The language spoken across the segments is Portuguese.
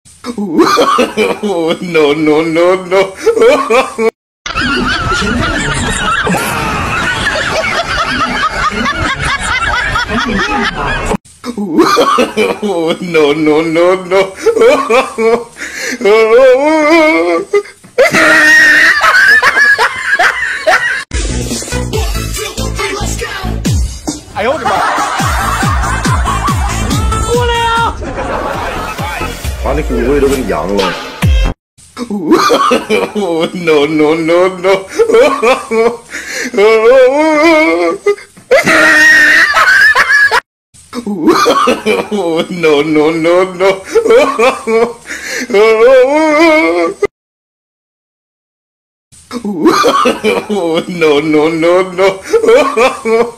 No, no, no, no. No, no, no, no. I hold him up. No, no, no, no. No, no, no, no. No, no, no, no.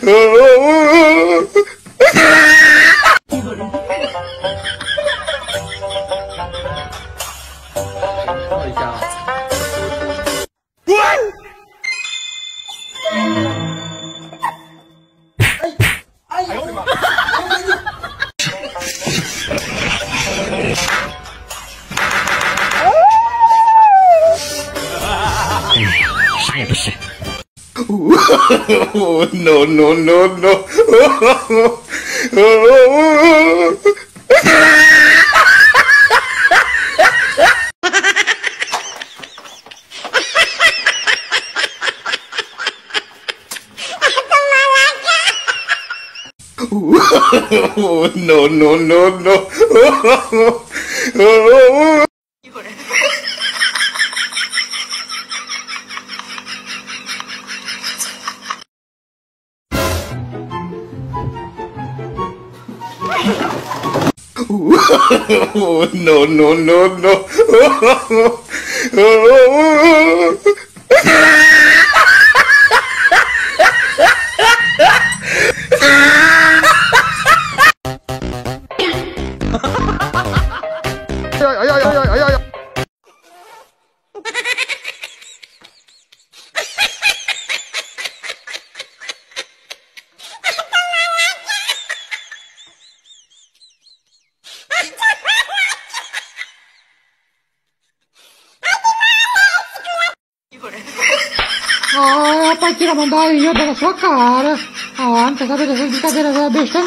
No, no, no, no. No, no, no, no. No, no, no, no. Ah, pai, tira a mão daí, eu dou na sua cara. Ah, não quer saber dessas brincadeiras, é besta.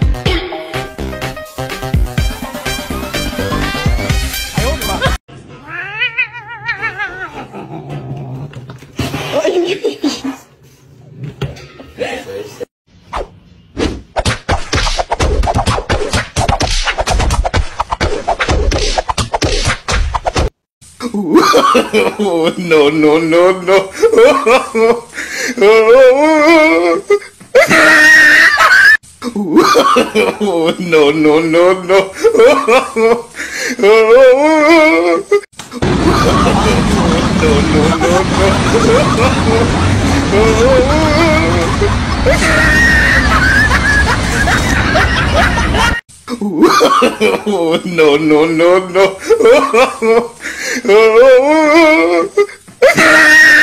No, no, no, no. No, no, no, no. No, no, no, no.